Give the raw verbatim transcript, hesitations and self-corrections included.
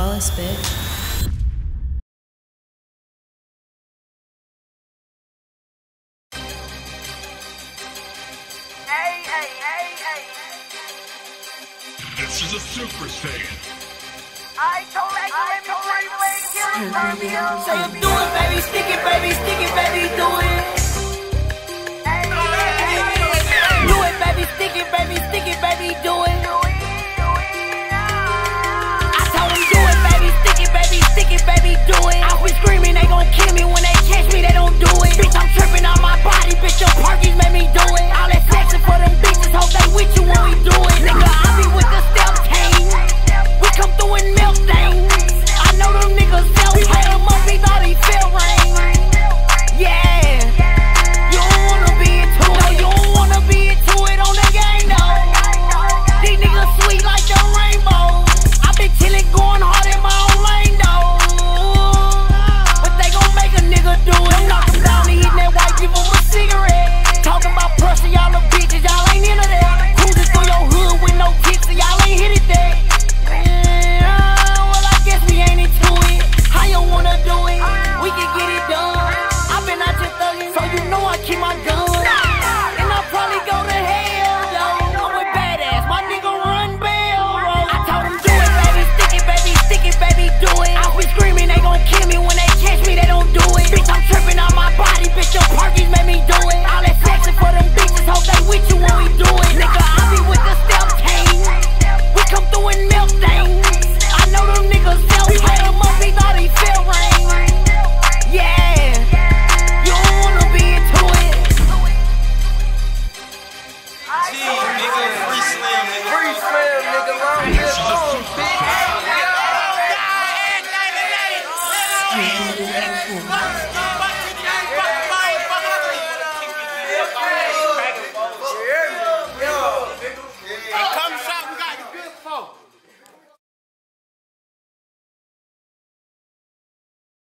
Dallas, bitch. Hey, hey, hey, hey. This is a Super Stain. I told I told I told you to Say you do it, baby, stick it, baby, stick it, baby, do it. Hey, hey, hey. Do it, baby, stick it, baby, stick it, baby, do it. I told him do it, baby, stick it, baby, stick it, baby, do it. I be screaming, they gon' kill me when they catch me, they don't do it. Bitch, I'm tripping on my body, bitch, your parkies made me do it. All that sexing for them bitches, hope they with you when we do it. Nigga, I be with the stealth team. We come through and melt things. I know them niggas self hate him up, he thought he felt rain. Yeah, you don't wanna be into it. No, you don't wanna be into it on the game, no. These niggas sweet like the rainbow. I been chillin', going hard in my own lane, though. But they gon' make a nigga do it. Knock him down, he hitting that white, give him a cigarette. Talking about pressure, y'all the bitches, y'all ain't into that. Cruising through your hood with no kicks, so y'all ain't hit it that. Yeah, well, I guess we ain't into it. How you wanna do it? We can get it done. I've been out your thuggin', so you know I keep my gun. And I'll probably go to hell, though. I'm with badass, my nigga run bell. I told him do it, baby, stick it, baby, stick it, baby, do it. I be screaming, they gon' kill me when they catch me, they don't do it. Bitch, I'm tripping on my body, bitch, your parkies made me do it. All that sexing for them bitches, hope they with you when we do it. Nigga, I be with the stealth team. We come through and melt things. I know them niggas self hate him up, he thought he felt rain. Yeah, you don't wanna be into it. Gee, nigga, free slam, nigga. Free slam, nigga, long live long, bitch. Oh, God,